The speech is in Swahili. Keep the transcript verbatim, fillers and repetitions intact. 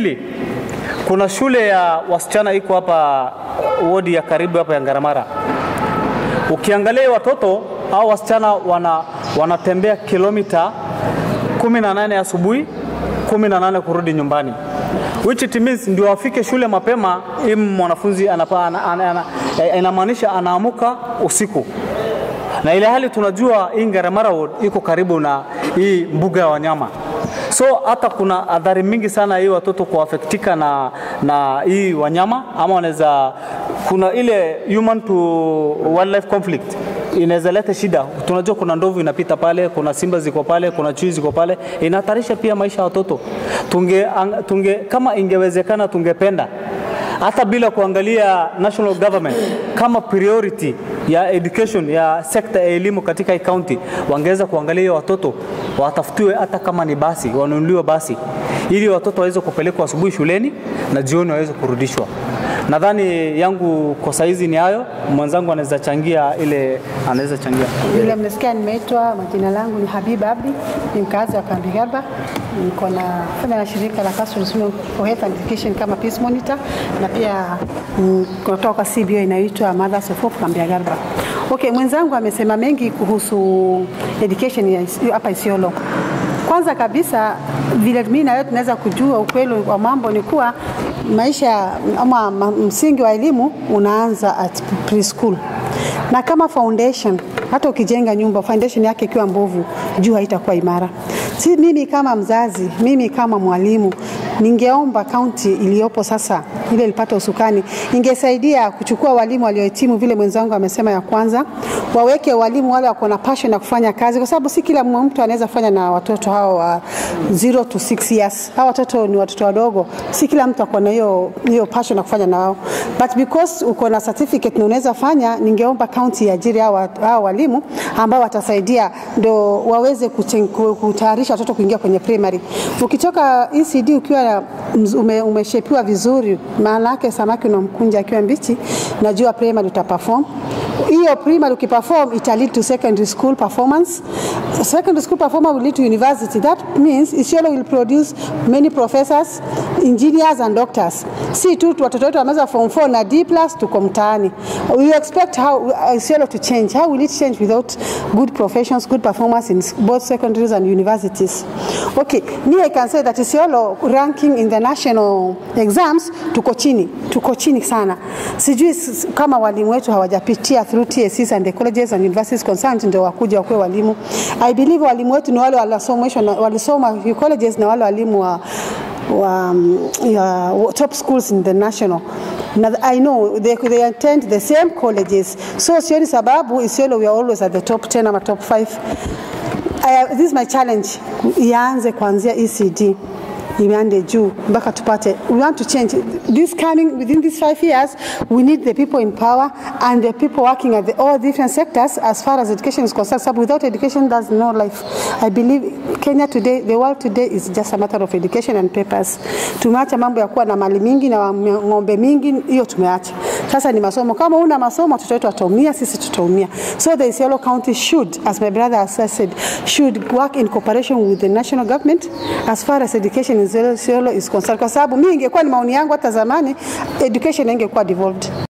Kuna shule ya wasichana iko hapa wodi ya karibu hapa ya Ngaramara. Ukiangalia watoto au wasichana wana wanatembea kilomita kumi na nane asubuhi, kumi na nane kurudi nyumbani. Which it means ndio wafike shule mapema, ili mwanafunzi anapa ana, ana, ana, inamaanisha anaamuka usiku. Na ile hali tunajua hii Ngaramara ward iko karibu na hii mbuga ya wanyama. So hata kuna adhari mingi sana hii watoto kuafektika na na hii wanyama, ama wanaweza kuna ile human to wildlife conflict inaweza leta shida. Tunajua kuna ndovu inapita pale, kuna simba ziko pale, kuna chui ziko pale, inahatarisha pia maisha ya watoto. Tunge tunge kama ingewezekana tungependa hata bila kuangalia national government kama priority ya education ya sekta ya elimu katika county, wangeweza kuangalia watoto watafutiwe hata kama ni basi, wanunuliwe basi ili watoto waweze kupelekwa asubuhi shuleni na jioni waweze kurudishwa. Nadhani yangu kwa saizi ni hayo. Mwenzangu anaweza changia ile anaweza changia. Vile mmesikia nimeitwa, majina langu ni Habiba Abdi, ni mkazi wa Kambigarba. Niko na fanya na shirika la Council for Health and Education kama Peace Monitor, na pia kutoka C B O inaitwa Mothers of Hope Kambigarba. Okay, mwenzangu amesema mengi kuhusu education ya hapa Isiolo. Kwanza kabisa vile mimi na wewe tunaweza kujua ukweli wa mambo ni kuwa maisha ama msingi wa elimu unaanza at preschool. Na kama foundation, hata ukijenga nyumba foundation yake ikiwa mbovu, juu haitakuwa imara. Si mimi kama mzazi, mimi kama mwalimu, ningeomba county iliyopo sasa ile ilipata usukani ingesaidia kuchukua walimu waliohitimu vile mwenzangu amesema ya kwanza, waweke walimu wale wako na passion ya kufanya kazi, kwa sababu si kila mtu anaweza kufanya na watoto hao wa zero to six years. Hao watoto ni watoto wadogo, si kila mtu ako na hiyo hiyo passion ya kufanya na wao. But because uko na certificate na unaweza fanya, ningeomba county iajiri hao hao walimu ambao watasaidia ndo waweze kutayarisha watoto kuingia kwenye primary. Ukitoka E C D ukiwa ume, umeshepiwa vizuri, maana yake samaki unamkunja akiwa mbichi, najua primary utaperform. Hiyo primary ukiperform ita lead to secondary school performance. Secondary school performance will lead to university. That means Isiolo will produce many professors, engineers and doctors. Si tu watoto wetu wameza form four na D plus tuko mtaani. We expect how Isiolo to change. How will it change without good professions, good performance in both secondaries and universities? Okay, me I can say that Isiolo ranking in the national exams tuko chini, tuko chini sana. Sijui kama walimu wetu hawajapitia through T S Cs and the colleges and universities concerned ndio wakuja kwa walimu. I believe walimu wetu ni wale walisomeshwa walisoma colleges na wale walimu wa wa uh, top schools in the national. Now, I know they they attend the same colleges, so sioni sababu Isiolo we are always at the top ten or top five. I, this is my challenge, ianze kuanzia E C D imeande juu mpaka tupate. We want to change this coming within these five years. We need the people in power and the people working at the all different sectors as far as education is concerned. So without education there's no life. I believe Kenya today, the world today is just a matter of education and papers. Tumeacha mambo ya kuwa na mali mingi na ng'ombe mingi, hiyo tumeacha. Sasa ni masomo. Kama una masomo watoto wetu wataumia, sisi tutaumia. So the Isiolo County should, as my brother has said, should work in cooperation with the national government as far as education in Isiolo is concerned. Kwa sababu mimi ingekuwa ni maoni yangu hata zamani, education ingekuwa devolved.